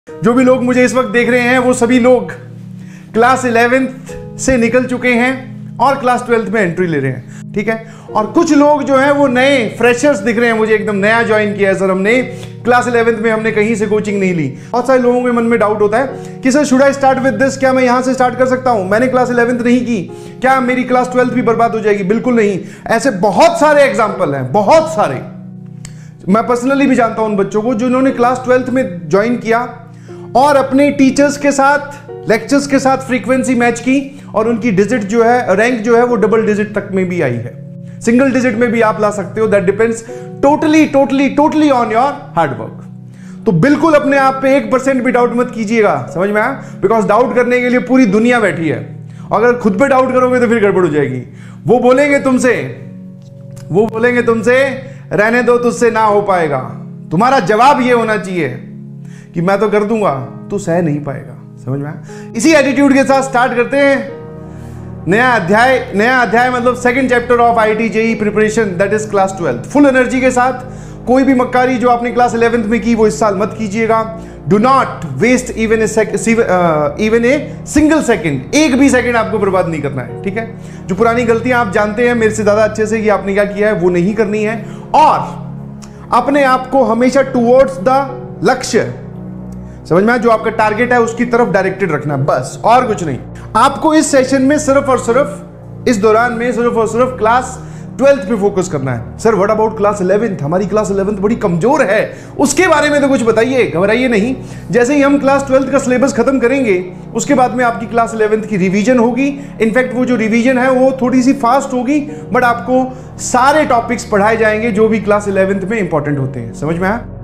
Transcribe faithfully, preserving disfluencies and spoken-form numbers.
जो भी लोग मुझे इस वक्त देख रहे हैं वो सभी लोग क्लास इलेवेंथ से निकल चुके हैं और क्लास ट्वेल्थ में एंट्री ले रहे हैं, ठीक है। और कुछ लोग जो हैं वो नए फ्रेशर्स दिख रहे हैं मुझे, एकदम नया ज्वाइन किया है सर हमने, क्लास इलेवेंथ में हमने कहीं से कोचिंग नहीं ली। बहुत सारे लोगों के मन में डाउट होता है कि sir should I start with this, क्या मैं यहां से स्टार्ट कर सकता हूं, मैंने क्लास इलेवेंथ नहीं की, क्या मेरी क्लास ट्वेल्थ भी बर्बाद हो जाएगी? बिल्कुल नहीं। ऐसे बहुत सारे एग्जाम्पल हैं, बहुत सारे। मैं पर्सनली भी जानता हूं उन बच्चों को जिन्होंने क्लास ट्वेल्थ में ज्वाइन किया और अपने टीचर्स के साथ, लेक्चर्स के साथ फ्रीक्वेंसी मैच की और उनकी डिजिट जो है, रैंक जो है वो डबल डिजिट तक में भी आई है। सिंगल डिजिट में भी आप ला सकते हो। That depends totally totally totally on your hard work. तो बिल्कुल अपने आप पे एक परसेंट भी डाउट मत कीजिएगा, समझ में आया? बिकॉज डाउट करने के लिए पूरी दुनिया बैठी है। अगर खुद पे डाउट करोगे तो फिर गड़बड़ हो जाएगी। वो बोलेंगे तुमसे वो बोलेंगे तुमसे रहने दो, तुझसे ना हो पाएगा। तुम्हारा जवाब ये होना चाहिए कि मैं तो कर दूंगा, तू सह नहीं पाएगा। समझ में आया? इसी एटीट्यूड के साथ स्टार्ट करते हैं नया अध्याय। नया अध्याय मतलब second chapter of IIT JEE preparation, that is class twelfth. Full energy के साथ कोई भी मक्कारी जो आपने क्लास इलेवेंथ में की वो इस साल मत कीजिएगा। Do not waste even even a single second, एक भी सेकंड आपको बर्बाद नहीं करना है, ठीक है। जो पुरानी गलतियां आप जानते हैं मेरे से ज्यादा अच्छे से कि आपने क्या किया है, वो नहीं करनी है। और अपने आप को हमेशा टुवर्ड्स द लक्ष्य, समझ में, जो आपका टारगेट है उसकी तरफ डायरेक्टेड रखना, बस और कुछ नहीं। आपको इस सेशन में सिर्फ और सिर्फ, इस दौरान में सिर्फ और सिर्फ क्लास ट्वेल्थ पे फोकस करना है। Sir what about class eleventh, हमारी क्लास इलेवेंथ बड़ी कमजोर है, उसके बारे में तो कुछ बताइए। घबराइए नहीं, जैसे ही हम क्लास ट्वेल्थ का सिलेबस खत्म करेंगे उसके बाद में आपकी क्लास इलेवेंथ की रिवीजन होगी। इनफैक्ट वो जो रिवीजन है वो थोड़ी सी फास्ट होगी, बट आपको सारे टॉपिक्स पढ़ाए जाएंगे जो भी क्लास इलेवेंथ में इंपॉर्टेंट होते हैं। समझ में आया?